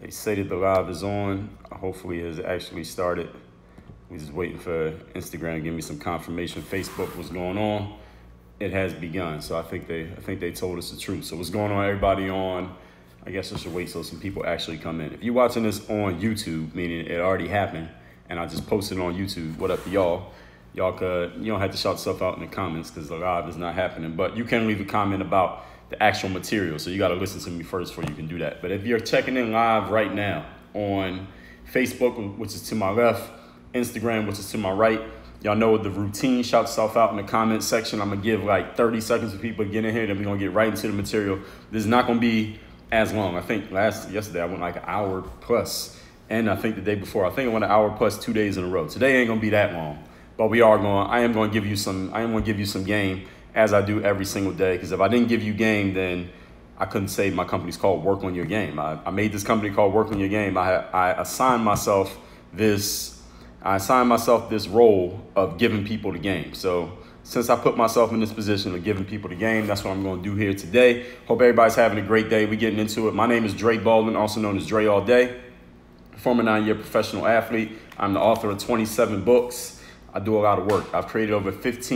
They say that the live is on. Hopefully it has actually started. We're just waiting for Instagram to give me some confirmation. Facebook, what's going on? It has begun. So I think they told us the truth. So what's going on, everybody on? I guess I should wait till some people actually come in. If you're watching this on YouTube, meaning it already happened, and I just posted it on YouTube, what up to y'all? You don't have to shout stuff out in the comments because the live is not happening. But you can leave a comment about the actual material. So you got to listen to me first before you can do that. But if you're checking in live right now on Facebook, which is to my left, Instagram, which is to my right, y'all know the routine. Shout yourself out in the comment section. I'm going to give like 30 seconds for people to get in here. Then we're going to get right into the material. This is not going to be as long. I think yesterday I went like an hour plus. And I think the day before, I think I went an hour plus 2 days in a row. Today ain't going to be that long. But I am going to give you some game as I do every single day. Because if I didn't give you game, then I couldn't say my company's called Work on Your Game. I made this company called Work on Your Game. I assigned myself this role of giving people the game. So since I put myself in this position of giving people the game, that's what I'm going to do here today. Hope everybody's having a great day. We're getting into it. My name is Dre Baldwin, also known as Dre All Day. Former 9-year professional athlete. I'm the author of 27 books. I do a lot of work. I've created over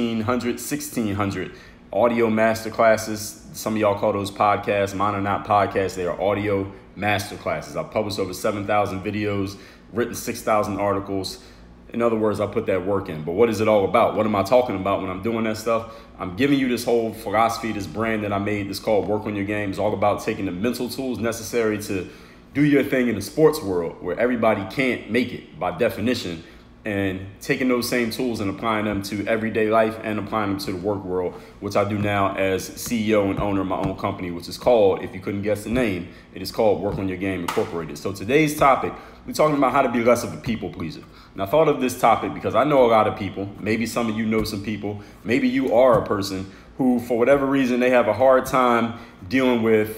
1,600 audio masterclasses. Some of y'all call those podcasts. Mine are not podcasts. They are audio masterclasses. I've published over 7,000 videos, written 6,000 articles. In other words, I put that work in. But what is it all about? What am I talking about when I'm doing that stuff? I'm giving you this whole philosophy, this brand that I made that's called Work on Your Game. It's all about taking the mental tools necessary to do your thing in the sports world where everybody can't make it by definition, and taking those same tools and applying them to everyday life and applying them to the work world, which I do now as CEO and owner of my own company, which is called, if you couldn't guess the name, it is called Work on Your Game Incorporated. So today's topic, we're talking about how to be less of a people pleaser. And I thought of this topic because I know a lot of people, maybe some of you know some people, maybe you are a person who, for whatever reason, they have a hard time dealing with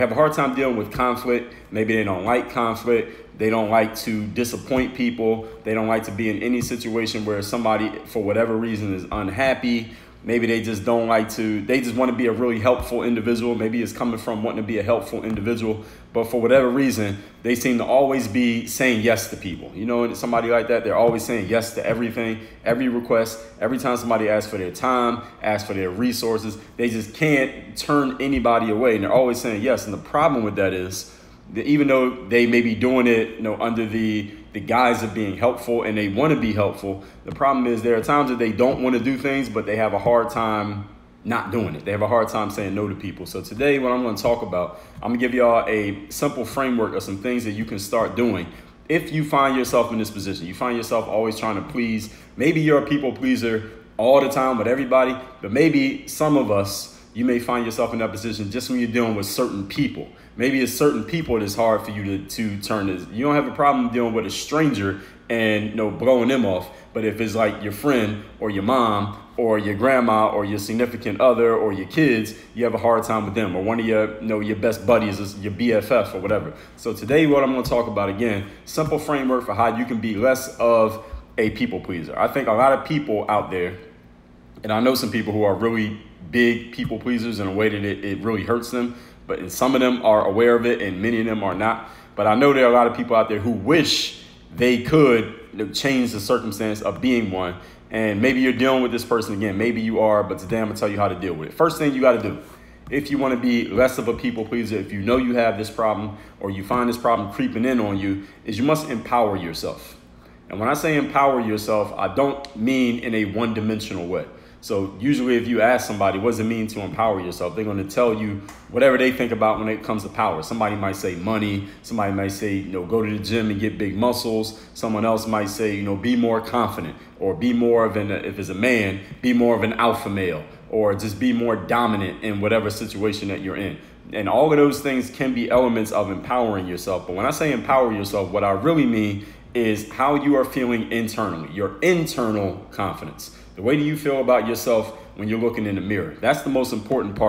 conflict. Maybe they don't like conflict. They don't like to disappoint people. They don't like to be in any situation where somebody, for whatever reason, is unhappy. Maybe they just want to be a really helpful individual. Maybe it's coming from wanting to be a helpful individual. But for whatever reason, they seem to always be saying yes to people. You know, somebody like that, they're always saying yes to everything, every request. Every time somebody asks for their time, asks for their resources, they just can't turn anybody away. And they're always saying yes. And the problem with that is, even though they may be doing it, under the guise of being helpful and they want to be helpful, the problem is there are times that they don't want to do things, but they have a hard time not doing it. They have a hard time saying no to people. So today, what I'm going to talk about, I'm going to give y'all a simple framework of some things that you can start doing. If you find yourself in this position, you find yourself always trying to please, maybe you're a people pleaser all the time with everybody, but maybe some of us, you may find yourself in that position just when you're dealing with certain people. Maybe it's certain people that's hard for you to turn this. You don't have a problem dealing with a stranger and blowing them off. But if it's like your friend or your mom or your grandma or your significant other or your kids, you have a hard time with them. Or one of your best buddies is your BFF or whatever. So today what I'm going to talk about, again, simple framework for how you can be less of a people pleaser. I think a lot of people out there, and I know some people who are really big people pleasers in a way that it really hurts them. But some of them are aware of it and many of them are not. But I know there are a lot of people out there who wish they could change the circumstance of being one. And maybe you're dealing with this person again. Maybe you are, but today I'm going to tell you how to deal with it. First thing you got to do, if you want to be less of a people pleaser, if you know you have this problem or you find this problem creeping in on you, is you must empower yourself. And when I say empower yourself, I don't mean in a one-dimensional way. So usually if you ask somebody, what does it mean to empower yourself? They're going to tell you whatever they think about when it comes to power. Somebody might say money. Somebody might say, go to the gym and get big muscles. Someone else might say, be more confident, or be more of if it's a man, be more of an alpha male, or just be more dominant in whatever situation that you're in. And all of those things can be elements of empowering yourself. But when I say empower yourself, what I really mean is how you are feeling internally, your internal confidence. The way do you feel about yourself when you're looking in the mirror? That's the most important part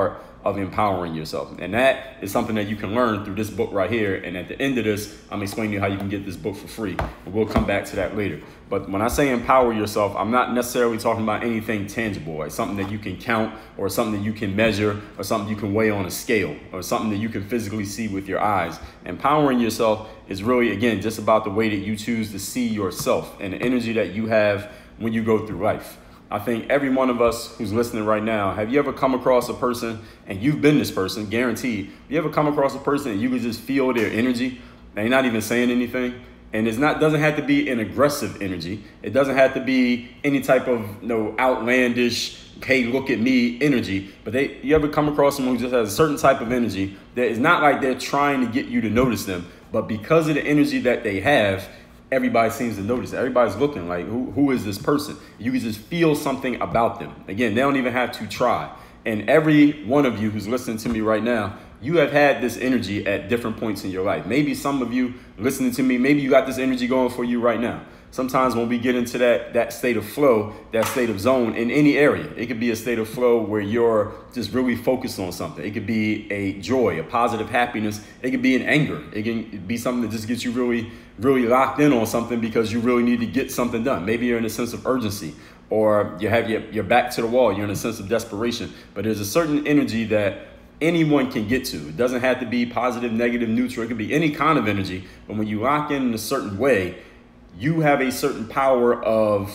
of empowering yourself. And that is something that you can learn through this book right here. And at the end of this, I'm explaining to you how you can get this book for free. And we'll come back to that later. But when I say empower yourself, I'm not necessarily talking about anything tangible, like something that you can count or something that you can measure or something you can weigh on a scale or something that you can physically see with your eyes. Empowering yourself is really, again, just about the way that you choose to see yourself and the energy that you have when you go through life. I think every one of us who's listening right now, have you ever come across a person, and you've been this person, guaranteed, you ever come across a person and you can just feel their energy, and they're not even saying anything? And doesn't have to be an aggressive energy. It doesn't have to be any type of outlandish, hey, look at me energy. But you ever come across someone who just has a certain type of energy that is not like they're trying to get you to notice them, but because of the energy that they have, everybody seems to notice it. Everybody's looking like, who is this person? You can just feel something about them. Again, they don't even have to try. And every one of you who's listening to me right now, you have had this energy at different points in your life. Maybe some of you listening to me, maybe you got this energy going for you right now. Sometimes when we get into that state of flow, that state of zone in any area, it could be a state of flow where you're just really focused on something. It could be a joy, a positive happiness. It could be an anger. It can be something that just gets you really, really locked in on something because you really need to get something done. Maybe you're in a sense of urgency, or you have your back to the wall. You're in a sense of desperation. But there's a certain energy that anyone can get to. It doesn't have to be positive, negative, neutral. It could be any kind of energy. But when you lock in a certain way, you have a certain power of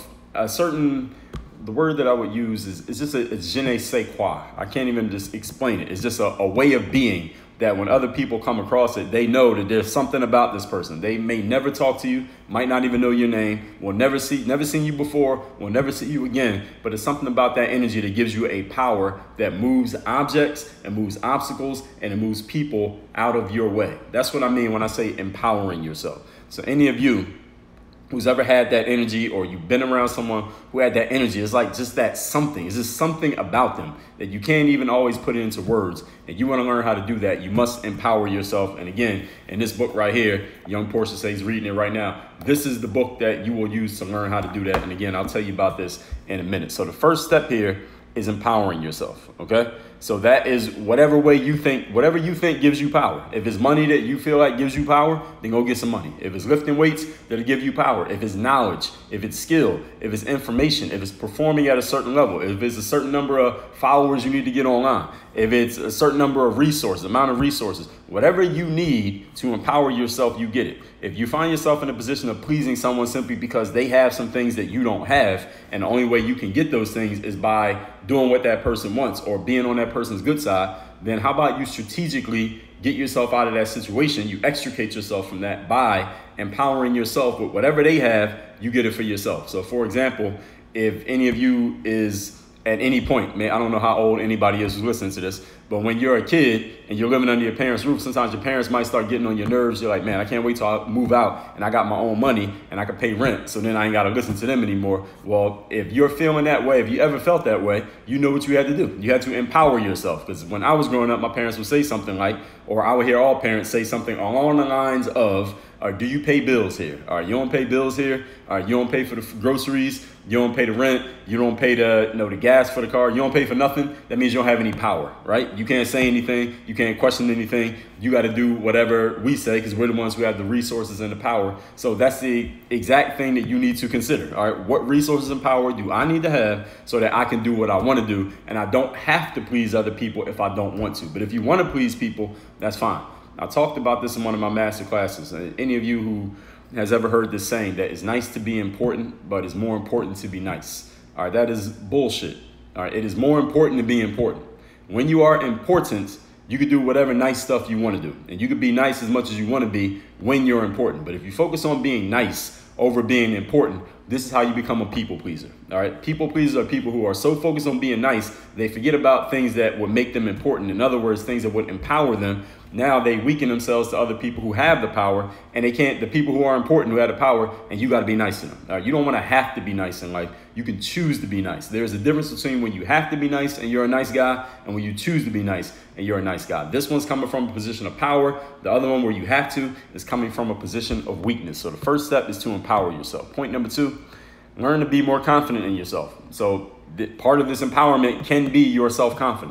the word that I would use is just a je ne sais quoi. I can't even just explain it. It's just a way of being that when other people come across it, they know that there's something about this person. They may never talk to you, might not even know your name, will never seen you before, will never see you again. But it's something about that energy that gives you a power that moves objects and moves obstacles and it moves people out of your way. That's what I mean when I say empowering yourself. So any of you who's ever had that energy, or you've been around someone who had that energy, it's like just that something. It's just something about them that you can't even always put it into words. And you want to learn how to do that, you must empower yourself. And again, in this book right here, young Portia says he's reading it right now. This is the book that you will use to learn how to do that. And again, I'll tell you about this in a minute. So the first step here is empowering yourself, okay? So that is whatever you think gives you power. If it's money that you feel like gives you power, then go get some money. If it's lifting weights, that'll give you power. If it's knowledge, if it's skill, if it's information, if it's performing at a certain level, if it's a certain number of followers you need to get online, if it's a certain number of resources, amount of resources, whatever you need to empower yourself, you get it. If you find yourself in a position of pleasing someone simply because they have some things that you don't have, and the only way you can get those things is by doing what that person wants or being on that person's good side, then how about you strategically get yourself out of that situation? You extricate yourself from that by empowering yourself with whatever they have, you get it for yourself. So for example, if any of you is at any point, man, I don't know how old anybody is who's listening to this, but when you're a kid and you're living under your parents' roof, sometimes your parents might start getting on your nerves. You're like, man, I can't wait till I move out and I got my own money and I can pay rent, so then I ain't got to listen to them anymore. Well, if you're feeling that way, if you ever felt that way, you know what you had to do. You had to empower yourself, because when I was growing up, my parents would say something like, or I would hear all parents say something along the lines of, do you pay bills here? You don't pay bills here? You don't pay for the groceries? You don't pay the rent? You don't pay the gas for the car? You don't pay for nothing? That means you don't have any power, right? You can't say anything. You can't question anything. You got to do whatever we say, because we're the ones who have the resources and the power. So that's the exact thing that you need to consider. All right, what resources and power do I need to have so that I can do what I want to do, and I don't have to please other people if I don't want to? But if you want to please people, that's fine. I talked about this in one of my master classes. Any of you who has ever heard this saying that it's nice to be important, but it's more important to be nice. All right, that is bullshit. All right, it is more important to be important. When you are important, you can do whatever nice stuff you want to do. And you can be nice as much as you want to be when you're important. But if you focus on being nice over being important, this is how you become a people pleaser. All right. People pleasers are people who are so focused on being nice, they forget about things that would make them important. In other words, things that would empower them. Now they weaken themselves to other people who have the power, and they can't, the people who are important, who have the power, and you got to be nice to them. All right? You don't want to have to be nice in life. You can choose to be nice. There's a difference between when you have to be nice and you're a nice guy, and when you choose to be nice and you're a nice guy. This one's coming from a position of power. The other one, where you have to, is coming from a position of weakness. So the first step is to empower yourself. Point number 2, learn to be more confident in yourself. So part of this empowerment can be your self-confidence.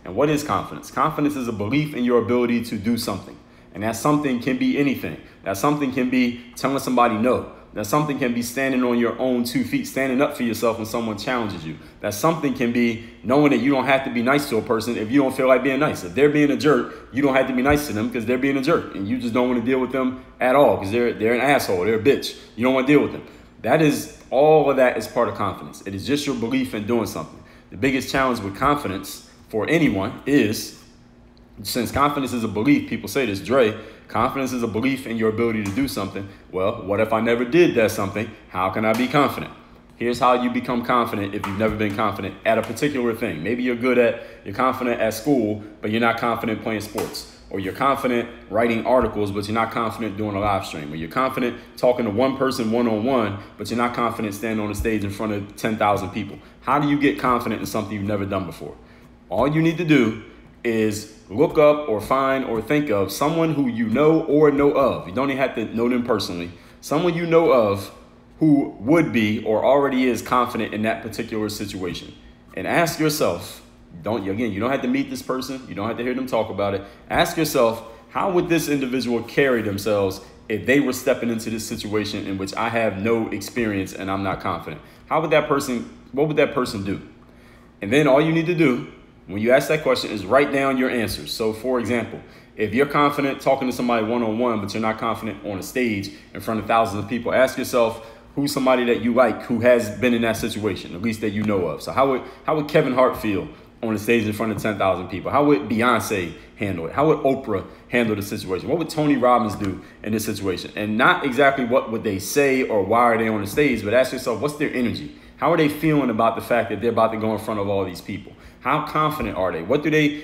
And what is confidence? Confidence is a belief in your ability to do something. And that something can be anything. That something can be telling somebody no. That something can be standing on your own 2 feet, standing up for yourself when someone challenges you. That something can be knowing that you don't have to be nice to a person if you don't feel like being nice. If they're being a jerk, you don't have to be nice to them because they're being a jerk. And you just don't want to deal with them at all because they're an asshole. They're a bitch. You don't want to deal with them. That is, all of that is part of confidence. It is just your belief in doing something. The biggest challenge with confidence for anyone is, since confidence is a belief, people say this, Dre, confidence is a belief in your ability to do something. Well, what if I never did that something? How can I be confident? Here's how you become confident if you've never been confident at a particular thing. Maybe you're confident at school, but you're not confident playing sports. Or you're confident writing articles, but you're not confident doing a live stream. Or you're confident talking to one person one-on-one, but you're not confident standing on the stage in front of 10,000 people. How do you get confident in something you've never done before? All you need to do is look up or find or think of someone who you know or know of. You don't even have to know them personally. Someone you know of who would be or already is confident in that particular situation. And ask yourself, you don't have to meet this person. You don't have to hear them talk about it. Ask yourself, how would this individual carry themselves if they were stepping into this situation in which I have no experience and I'm not confident? What would that person do? And then all you need to do when you ask that question is write down your answers. So for example, if you're confident talking to somebody one-on-one, but you're not confident on a stage in front of thousands of people, ask yourself, who's somebody that you like who has been in that situation, at least that you know of? So how would Kevin Hart feel on the stage in front of 10,000 people? How would Beyonce handle it? How would Oprah handle the situation? What would Tony Robbins do in this situation? And not exactly what would they say or why are they on the stage, but ask yourself, what's their energy? How are they feeling about the fact that they're about to go in front of all these people? How confident are they? What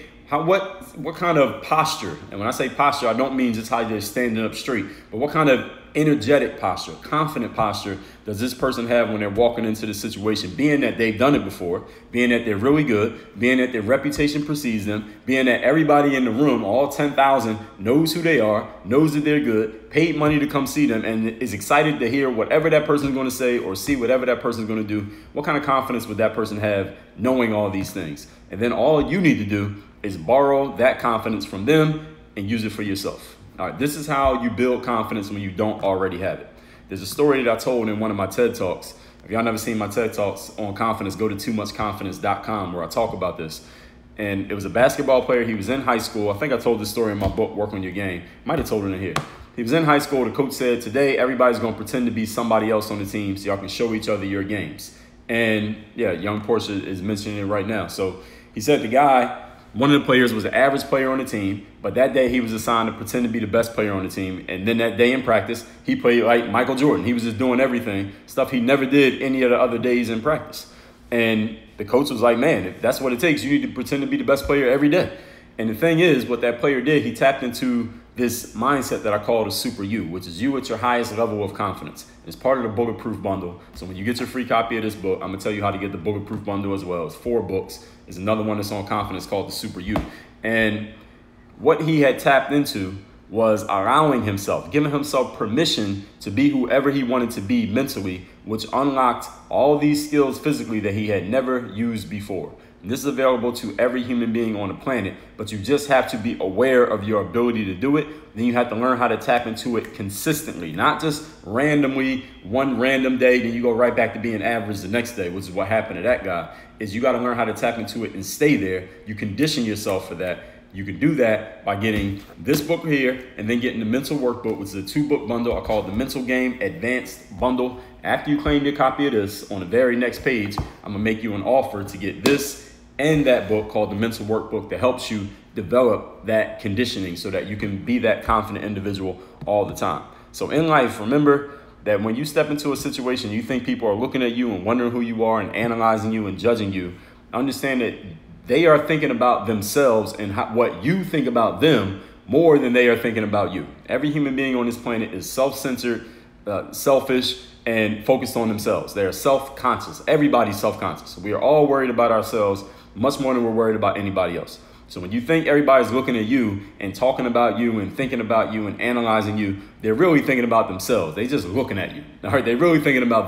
kind of posture? And when I say posture, I don't mean just how they're standing up straight, but what kind of energetic posture, confident posture does this person have when they're walking into the situation, being that they've done it before, being that they're really good, being that their reputation precedes them, being that everybody in the room, all 10,000, knows who they are, knows that they're good, paid money to come see them, and is excited to hear whatever that person is going to say or see whatever that person is going to do. What kind of confidence would that person have knowing all these things? And then all you need to do is borrow that confidence from them and use it for yourself. All right, this is how you build confidence when you don't already have it. There's a story that I told in one of my TED Talks. If y'all never seen my TED Talks on confidence, go to toomuchconfidence.com where I talk about this. And it was a basketball player. He was in high school. I think I told this story in my book, Work on Your Game. Might have told it in here. He was in high school. The coach said, today, everybody's going to pretend to be somebody else on the team so y'all can show each other your games. And yeah, young Portia is mentioning it right now. So he said the guy, one of the players was an average player on the team, but that day he was assigned to pretend to be the best player on the team. And then that day in practice, he played like Michael Jordan. He was just doing everything, stuff he never did any of the other days in practice. And the coach was like, man, if that's what it takes, you need to pretend to be the best player every day. And the thing is, what that player did, he tapped into this mindset that I call the super you, which is you at your highest level of confidence. It's part of the Bulletproof Bundle. So when you get your free copy of this book, I'm going to tell you how to get the Bulletproof Bundle as well. It's 4 books. There's another one that's on confidence called the Super You. And what he had tapped into was allowing himself, giving himself permission to be whoever he wanted to be mentally, which unlocked all these skills physically that he had never used before. And this is available to every human being on the planet, but you just have to be aware of your ability to do it. Then you have to learn how to tap into it consistently, not just randomly, one random day, then you go right back to being average the next day, which is what happened to that guy. Is you got to learn how to tap into it and stay there. You condition yourself for that. You can do that by getting this book here and then getting the mental workbook, which is a 2-book bundle. I call it the Mental Game Advanced Bundle. After you claim your copy of this, on the very next page, I'm gonna make you an offer to get this and that book called the Mental Workbook that helps you develop that conditioning so that you can be that confident individual all the time. So in life, remember that when you step into a situation, you think people are looking at you and wondering who you are and analyzing you and judging you. Understand that they are thinking about themselves and what you think about them more than they are thinking about you. Every human being on this planet is self-centered, selfish, and focused on themselves. They are self-conscious. Everybody's self-conscious. We are all worried about ourselves much more than we're worried about anybody else. So when you think everybody's looking at you and talking about you and thinking about you and analyzing you, they're really thinking about themselves. They're just looking at you. All right, they're really thinking about them.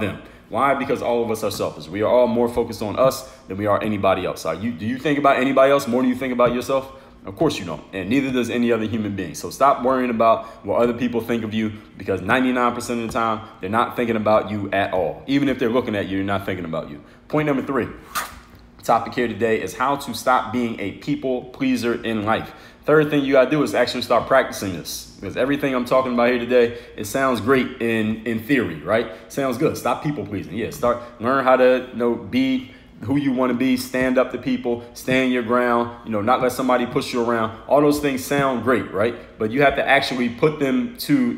Why? Because all of us are selfish. We are all more focused on us than we are anybody else. Do you think about anybody else more than you think about yourself? Of course you don't, and neither does any other human being. So stop worrying about what other people think of you, because 99% of the time, they're not thinking about you at all. Even if they're looking at you, they're not thinking about you. Point number 3, topic here today is how to stop being a people pleaser in life. Third thing you gotta do is actually start practicing this, because everything I'm talking about here today, it sounds great in theory, right? Sounds good. Stop people pleasing. Yeah, learn how to be who you want to be, stand up to people, stand your ground, not let somebody push you around. All those things sound great, right? But you have to actually put them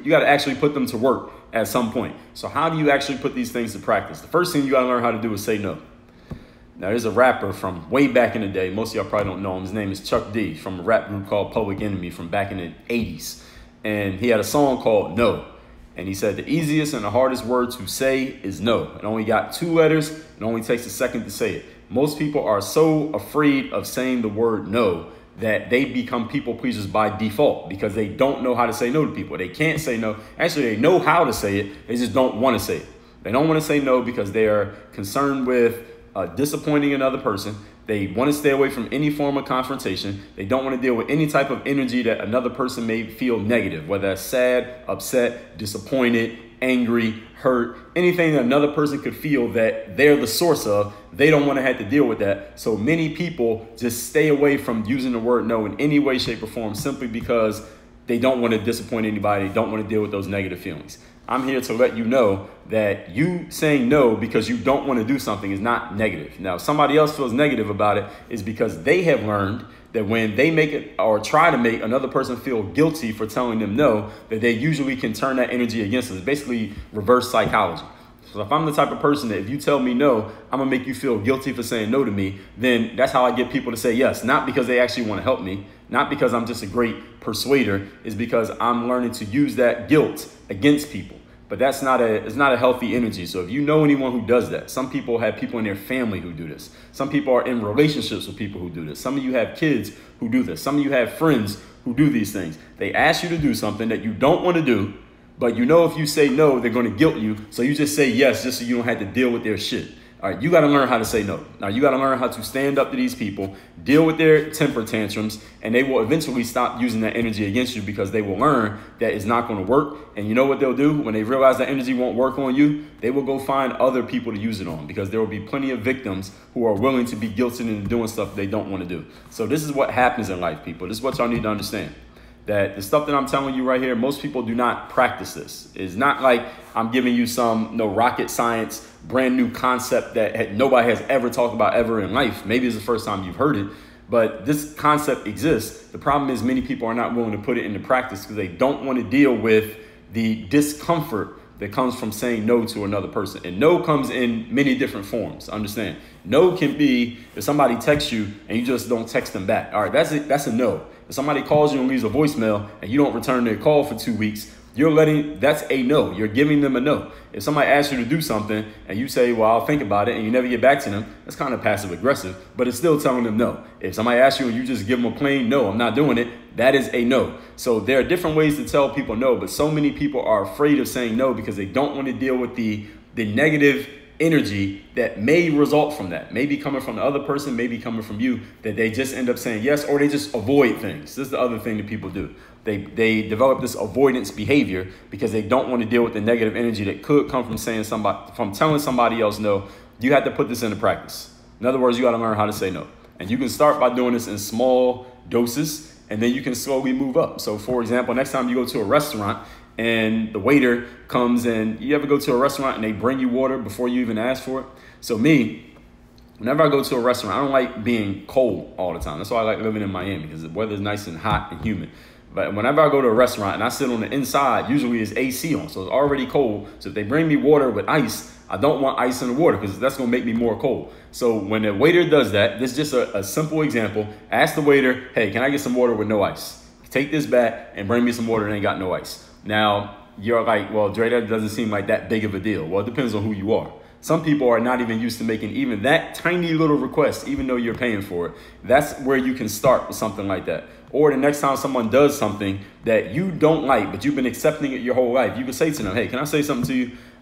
to work at some point. So how do you actually put these things to practice? The first thing you got to learn how to do is say no. Now, there's a rapper from way back in the day. Most of y'all probably don't know him. His name is Chuck D from a rap group called Public Enemy from back in the 80s. And he had a song called No. And he said the easiest and the hardest word to say is no. It only got 2 letters. It only takes a second to say it. Most people are so afraid of saying the word no that they become people pleasers by default, because they don't know how to say no to people. They can't say no. Actually, they know how to say it. They just don't want to say it. They don't want to say no because they are concerned with disappointing another person. They want to stay away from any form of confrontation. They don't want to deal with any type of energy that another person may feel negative, whether that's sad, upset, disappointed, angry, hurt, anything that another person could feel that they're the source of. They don't want to have to deal with that. So many people just stay away from using the word no in any way, shape, or form, simply because they don't want to disappoint anybody. They don't want to deal with those negative feelings. I'm here to let you know that you saying no because you don't want to do something is not negative. Now, if somebody else feels negative about it, is because they have learned that when they make it or try to make another person feel guilty for telling them no, that they usually can turn that energy against them. It's basically reverse psychology. So if I'm the type of person that if you tell me no, I'm gonna make you feel guilty for saying no to me, then that's how I get people to say yes. Not because they actually want to help me, not because I'm just a great persuader, is because I'm learning to use that guilt against people. But it's not a healthy energy. So if you know anyone who does that, some people have people in their family who do this. Some people are in relationships with people who do this. Some of you have kids who do this. Some of you have friends who do these things. They ask you to do something that you don't want to do, but if you say no, they're going to guilt you. So you just say yes, just so you don't have to deal with their shit. All right, you got to learn how to say no. Now, you got to learn how to stand up to these people, deal with their temper tantrums, and they will eventually stop using that energy against you, because they will learn that it's not going to work. And you know what they'll do? When they realize that energy won't work on you, they will go find other people to use it on, because there will be plenty of victims who are willing to be guilted into doing stuff they don't want to do. So this is what happens in life, people. This is what y'all need to understand. That the stuff that I'm telling you right here, most people do not practice this. It's not like I'm giving you some rocket science, brand new concept that nobody has ever talked about ever in life. Maybe it's the first time you've heard it, but this concept exists. The problem is many people are not willing to put it into practice because they don't want to deal with the discomfort that comes from saying no to another person. And no comes in many different forms. Understand? No can be if somebody texts you and you just don't text them back. All right, that's a no. If somebody calls you and leaves a voicemail and you don't return their call for 2 weeks, that's a no. You're giving them a no. If somebody asks you to do something and you say, well, I'll think about it, and you never get back to them, that's kind of passive aggressive, but it's still telling them no. If somebody asks you and you just give them a plain no, I'm not doing it, that is a no. So there are different ways to tell people no, but so many people are afraid of saying no because they don't want to deal with the negative energy that may result from that. Maybe coming from the other person, maybe coming from you, that they just end up saying yes, or they just avoid things. This is the other thing that people do. They develop this avoidance behavior because they don't want to deal with the negative energy that could come from telling somebody else no. You have to put this into practice. In other words, you got to learn how to say no. And you can start by doing this in small doses, and then you can slowly move up. So for example, next time you go to a restaurant and the waiter comes in, you ever go to a restaurant and they bring you water before you even ask for it? So whenever I go to a restaurant, I don't like being cold all the time. That's why I like living in Miami, because the weather is nice and hot and humid. But whenever I go to a restaurant and I sit on the inside, usually it's AC on, so it's already cold. So if they bring me water with ice, I don't want ice in the water because that's going to make me more cold. So when the waiter does that, this is just a simple example. Ask the waiter, hey, can I get some water with no ice? Take this back and bring me some water that ain't got no ice. Now, you're like, well, Dre, that doesn't seem like that big of a deal. Well, it depends on who you are. Some people are not even used to making even that tiny little request, even though you're paying for it. That's where you can start with something like that. Or the next time someone does something that you don't like, but you've been accepting it your whole life, you can say to them, hey, can I say something to you?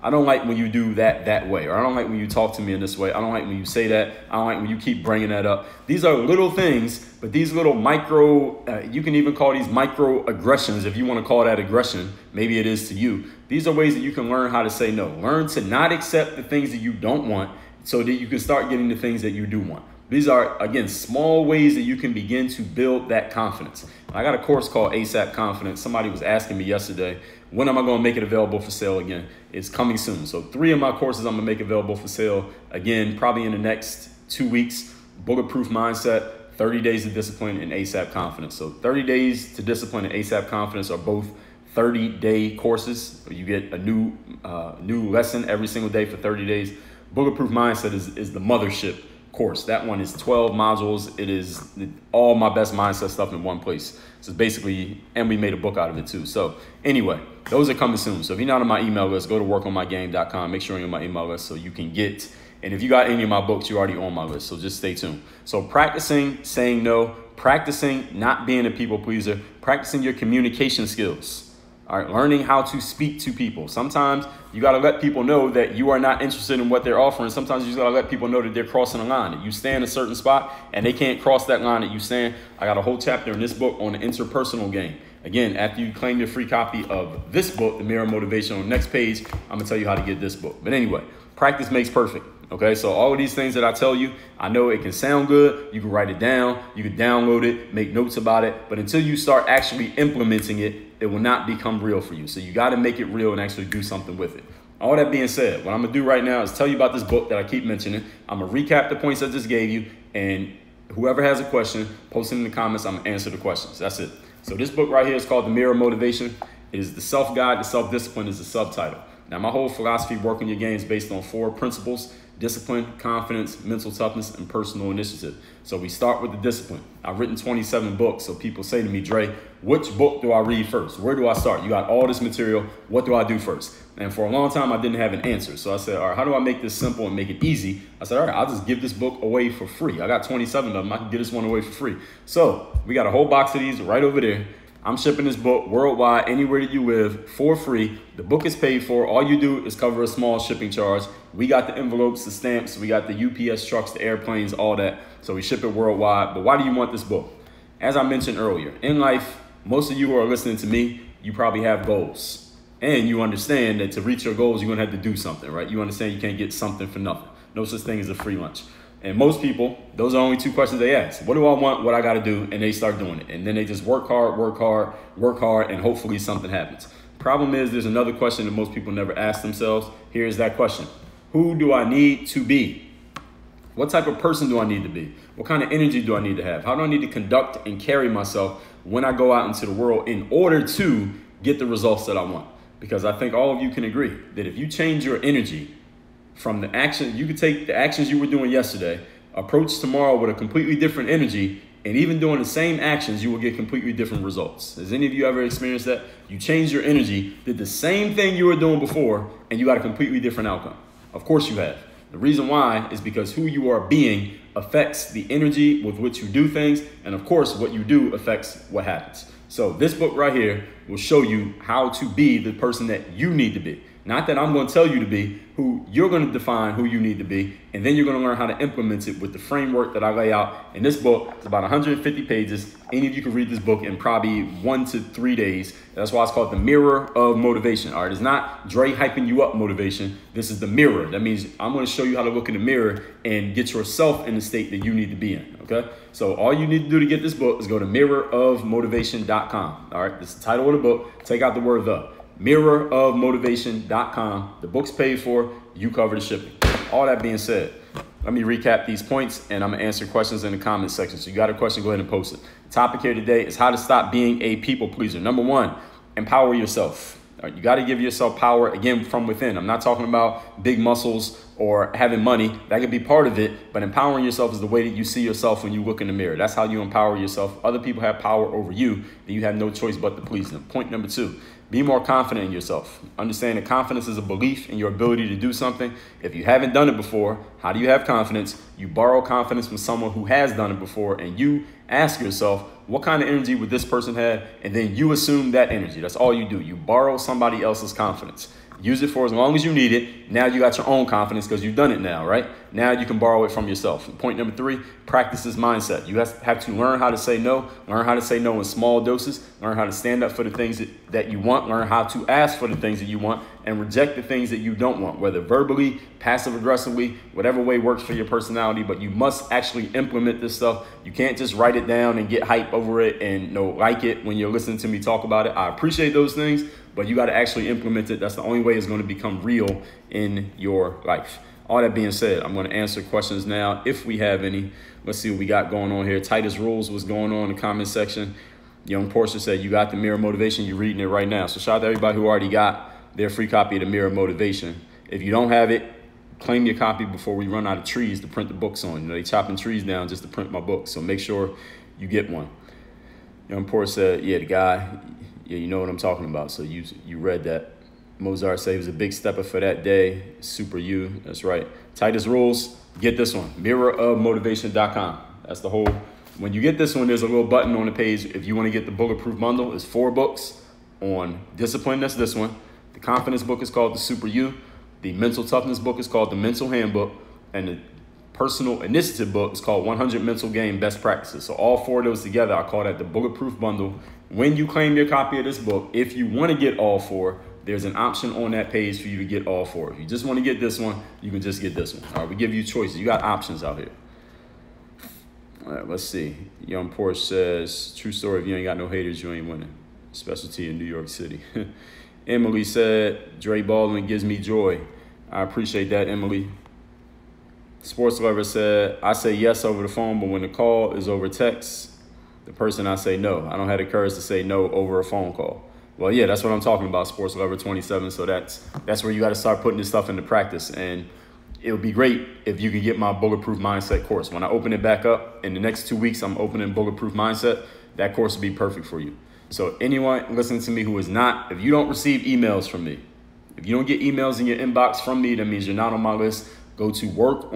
I don't like when you do that way, or I don't like when you talk to me in this way. I don't like when you say that. I don't like when you keep bringing that up. These are little things, but these little you can even call these micro aggressions, if you want to call that aggression. Maybe it is to you. These are ways that you can learn how to say no. Learn to not accept the things that you don't want so that you can start getting the things that you do want. These are, again, small ways that you can begin to build that confidence. I got a course called ASAP Confidence. Somebody was asking me yesterday, when am I going to make it available for sale again? It's coming soon. So 3 of my courses I'm going to make available for sale again, probably in the next 2 weeks. Bulletproof Mindset, 30 Days of Discipline, and ASAP Confidence. So 30 Days to Discipline and ASAP Confidence are both 30-day courses. You get a new lesson every single day for 30 days. Bulletproof Mindset is the mothership course. That one is 12 modules. It is all my best mindset stuff in one place. So it's basically, and we made a book out of it too. So anyway, those are coming soon. So if you're not on my email list, go to workonmygame.com. Make sure you're on my email list so you can get, and if you got any of my books, you're already on my list. So just stay tuned. So practicing saying no, practicing not being a people pleaser, practicing your communication skills. All right, learning how to speak to people. Sometimes you got to let people know that you are not interested in what they're offering. Sometimes you just got to let people know that they're crossing a line, that you stand a certain spot and they can't cross that line that you stand. I got a whole chapter in this book on the interpersonal game. Again, after you claim your free copy of this book, The Mirror of Motivation, on the next page, I'm going to tell you how to get this book. But anyway, practice makes perfect. Okay, so all of these things that I tell you, I know it can sound good. You can write it down. You can download it, make notes about it. But until you start actually implementing it, it will not become real for you. So you got to make it real and actually do something with it. All that being said, what I'm going to do right now is tell you about this book that I keep mentioning. I'm going to recap the points I just gave you. And whoever has a question, post it in the comments. I'm going to answer the questions. That's it. So this book right here is called The Mirror of Motivation. It is the self-guide. The self-discipline is the subtitle. Now, my whole philosophy, Working Your Game, is based on 4 principles: discipline, confidence, mental toughness, and personal initiative. So we start with the discipline. I've written 27 books. So people say to me, Dre, which book do I read first? Where do I start? You got all this material. What do I do first? And for a long time, I didn't have an answer. So I said, all right, how do I make this simple and make it easy? I said, all right, I'll just give this book away for free. I got 27 of them. I can get this one away for free. So we got a whole box of these right over there. I'm shipping this book worldwide, anywhere that you live, for free. The book is paid for. All you do is cover a small shipping charge. We got the envelopes, the stamps, we got the UPS trucks, the airplanes, all that. So we ship it worldwide. But why do you want this book? As I mentioned earlier, in life, most of you who are listening to me, you probably have goals. And you understand that to reach your goals, you're going to have to do something, right? You understand you can't get something for nothing. No such thing as a free lunch. And most people, those are only 2 questions they ask. What do I want? What I got to do? And they start doing it. And then they just work hard, and hopefully something happens. Problem is, there's another question that most people never ask themselves. Here's that question. Who do I need to be? What type of person do I need to be? What kind of energy do I need to have? How do I need to conduct and carry myself when I go out into the world in order to get the results that I want? Because I think all of you can agree that if you change your energy from the action, you could take the actions you were doing yesterday, approach tomorrow with a completely different energy, and even doing the same actions, you will get completely different results. Has any of you ever experienced that? You changed your energy, did the same thing you were doing before, and you got a completely different outcome. Of course you have. The reason why is because who you are being affects the energy with which you do things, and of course what you do affects what happens. So this book right here will show you how to be the person that you need to be. Not that I'm going to tell you to be, who you're going to define who you need to be, and then you're going to learn how to implement it with the framework that I lay out in this book. It's about 150 pages. Any of you can read this book in probably 1 to 3 days. That's why it's called The Mirror of Motivation. All right, it's not Dre hyping you up motivation. This is the mirror. That means I'm going to show you how to look in the mirror and get yourself in the state that you need to be in. Okay, so all you need to do to get this book is go to mirrorofmotivation.com. All right, this is the title of the book. Take out the word the. mirrorofmotivation.com. The book's paid for. You cover the shipping. All that being said, let me recap these points, and I'm going to answer questions in the comment section. So you got a question, go ahead and post it. The topic here today is how to stop being a people pleaser. Number 1, empower yourself. All right, you got to give yourself power, again, from within. I'm not talking about big muscles or having money. That could be part of it, but empowering yourself is the way that you see yourself when you look in the mirror. That's how you empower yourself. Other people have power over you, then you have no choice but to please them. Point number 2, be more confident in yourself. Understand that confidence is a belief in your ability to do something. If you haven't done it before, how do you have confidence? You borrow confidence from someone who has done it before, and you ask yourself, what kind of energy would this person have? And then you assume that energy. That's all you do. You borrow somebody else's confidence. Use it for as long as you need it. Now you got your own confidence because you've done it now, right? Now you can borrow it from yourself. And point number 3, practice this mindset. You have to learn how to say no, learn how to say no in small doses, learn how to stand up for the things that you want, learn how to ask for the things that you want, and reject the things that you don't want, whether verbally, passive aggressively, whatever way works for your personality. But you must actually implement this stuff. You can't just write it down and get hype over it and like it when you're listening to me talk about it. I appreciate those things, but you got to actually implement it. That's the only way it's going to become real in your life. All that being said, I'm going to answer questions now if we have any. Let's see what we got going on here. Titus Rules, what's going on in the comment section? Young Portia said, you got the Mirror Motivation. You're reading it right now. So shout out to everybody who already got their free copy of the Mirror Motivation. If you don't have it, claim your copy before we run out of trees to print the books on. You know, they chopping trees down just to print my books. So make sure you get one. Young Portia said, yeah, the guy, yeah, you know what I'm talking about. So you read that. Mozart said he was a big stepper for that day. Super you. That's right. Titus Rules. Get this one. Mirrorofmotivation.com. That's the whole. When you get this one, there's a little button on the page. If you want to get the Bulletproof Bundle, it's 4 books on discipline. That's this one. The confidence book is called the Super You. The mental toughness book is called the Mental Handbook. And the personal initiative book is called 100 Mental Game Best Practices. So all 4 of those together, I call that the Bulletproof Bundle. When you claim your copy of this book, if you want to get all 4, there's an option on that page for you to get all 4. If you just want to get this one, you can just get this one. All right, we give you choices. You got options out here. All right, let's see. Young Porsche says, true story, if you ain't got no haters, you ain't winning. Specialty in New York City. Emily said, Dre Baldwin gives me joy. I appreciate that, Emily. Sports Lover said, I say yes over the phone, but when the call is over text, the person I say no. I don't have the courage to say no over a phone call. Well, yeah, that's what I'm talking about, Sports Lover 27. So that's where you got to start putting this stuff into practice. And it would be great if you could get my Bulletproof Mindset course. When I open it back up in the next 2 weeks, I'm opening Bulletproof Mindset. That course would be perfect for you. So anyone listening to me who is not, if you don't receive emails from me, if you don't get emails in your inbox from me, that means you're not on my list. Go to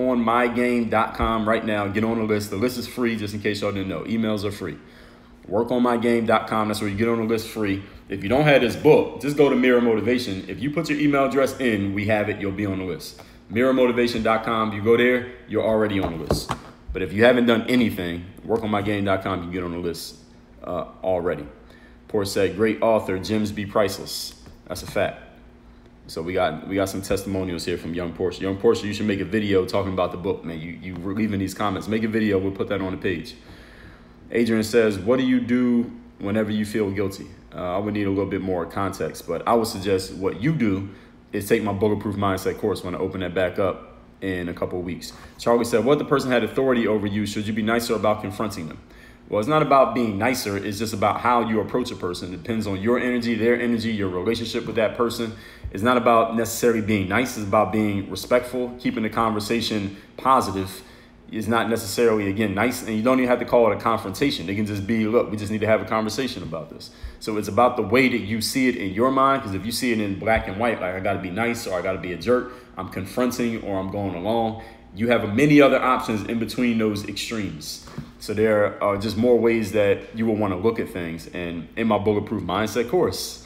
workonmygame.com right now. Get on the list. The list is free, just in case y'all didn't know. Emails are free. Workonmygame.com. That's where you get on the list free. If you don't have this book, just go to Mirror Motivation. If you put your email address in, we have it. You'll be on the list. MirrorMotivation.com. You go there, you're already on the list. But if you haven't done anything, workonmygame.com, you can get on the list already. Poor said, great author, gems be priceless. That's a fact. So we got some testimonials here from Young Portia. Young Portia, you should make a video talking about the book, man. You were leaving these comments. Make a video. We'll put that on the page. Adrian says, what do you do whenever you feel guilty? I would need a little bit more context, but I would suggest what you do is take my Bulletproof Mindset course when I open that back up in a couple of weeks. Charlie said, what if the person had authority over you? Should you be nicer about confronting them? Well, it's not about being nicer. It's just about how you approach a person. It depends on your energy, their energy, your relationship with that person. It's not about necessarily being nice. It's about being respectful, keeping the conversation positive. It's not necessarily, again, nice. And you don't even have to call it a confrontation. It can just be, look, we just need to have a conversation about this. So it's about the way that you see it in your mind. Because if you see it in black and white, like I got to be nice or I got to be a jerk, I'm confronting or I'm going along. You have many other options in between those extremes. So there are just more ways that you will want to look at things. And in my Bulletproof Mindset course,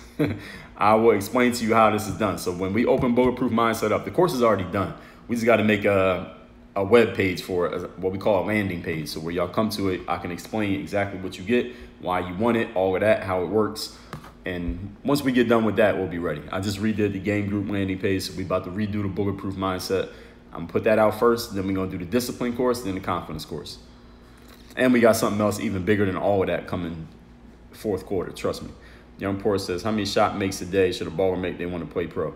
I will explain to you how this is done. So when we open Bulletproof Mindset up, the course is already done. We just got to make a web page for what we call a landing page. So where y'all come to it, I can explain exactly what you get, why you want it, all of that, how it works. And once we get done with that, we'll be ready. I just redid the game group landing page. So we about to redo the Bulletproof Mindset. I'm gonna put that out first. Then we're gonna do the discipline course, then the confidence course. And we got something else even bigger than all of that coming fourth quarter, trust me. Young Poor says, how many shot makes a day should a baller make they want to play pro?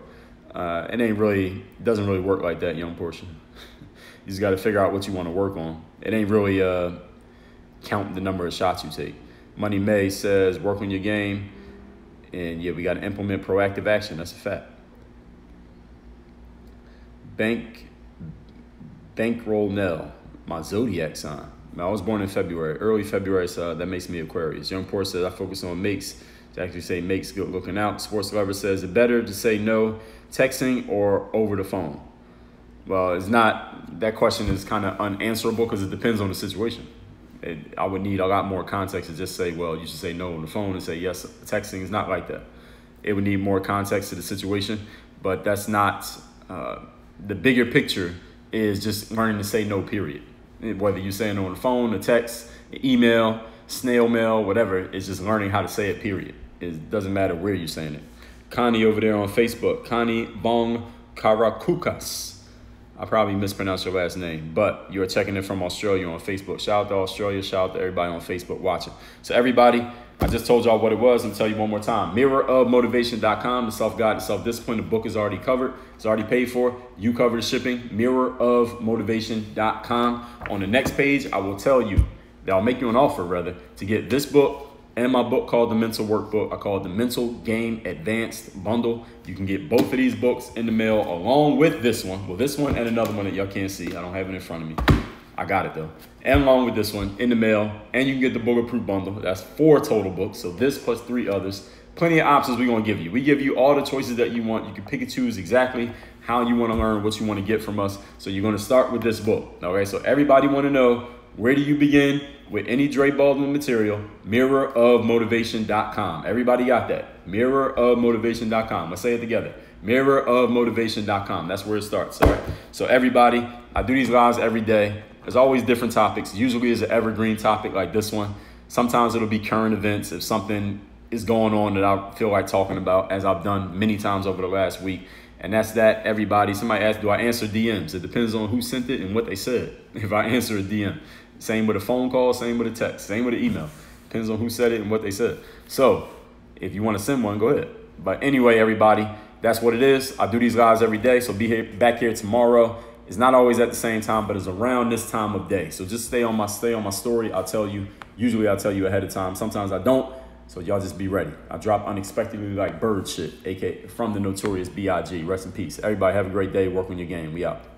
It doesn't really work like that, Young Portion. You just got to figure out what you want to work on. It ain't really count the number of shots you take. Money May says, work on your game. And yeah, we got to implement proactive action. That's a fact. Bankroll Nell, my zodiac sign. I was born in February, early February, so that makes me Aquarius. Young Poor says, I focus on makes. To actually say makes, good looking out. Sports Lover says, it better to say no texting or over the phone? Well, it's not. That question is kind of unanswerable because it depends on the situation. I would need a lot more context to just say, well, you should say no on the phone and say yes. Texting is not like that. It would need more context to the situation. but that's not the bigger picture is just learning to say no, period. Whether you're saying it on the phone, a text, an email, snail mail, whatever, it's just learning how to say it, period. It doesn't matter where you're saying it. Connie over there on Facebook, Connie Bong Karakukas. I probably mispronounced your last name, but you're checking it from Australia on Facebook. Shout out to Australia. Shout out to everybody on Facebook watching. So everybody, I just told y'all what it was and tell you one more time. Mirrorofmotivation.com, the self-guided, self-discipline. The book is already covered. It's already paid for. You cover the shipping. Mirrorofmotivation.com. On the next page, I will tell you that I'll make you an offer, rather, to get this book and my book called The Mental Workbook. I call it the Mental Game Advanced Bundle. You can get both of these books in the mail along with this one. Well, this one and another one that y'all can't see. I don't have it in front of me. I got it though. And along with this one in the mail. And you can get the Bulletproof Bundle. That's 4 total books. So this plus 3 others. Plenty of options we're going to give you. We give you all the choices that you want. You can pick and choose exactly how you want to learn, what you want to get from us. So you're going to start with this book. Okay, so everybody want to know, where do you begin with any Dre Baldwin material? Mirrorofmotivation.com. Everybody got that? Mirrorofmotivation.com. Let's say it together. Mirrorofmotivation.com. That's where it starts. All right. So everybody, I do these lives every day. There's always different topics. Usually it's an evergreen topic like this one. Sometimes it'll be current events if something is going on that I feel like talking about, as I've done many times over the last week. And that's that, everybody. Somebody asked, do I answer DMs? It depends on who sent it and what they said. If I answer a DM. Same with a phone call, same with a text, same with an email. Depends on who said it and what they said. So if you want to send one, go ahead. But anyway, everybody, that's what it is. I do these lives every day. So be back here tomorrow. It's not always at the same time, but it's around this time of day. So just stay on my story. I'll tell you. Usually I'll tell you ahead of time. Sometimes I don't. So y'all just be ready. I drop unexpectedly like bird shit, aka from the Notorious B.I.G. Rest in peace. Everybody have a great day. Work on your game. We out.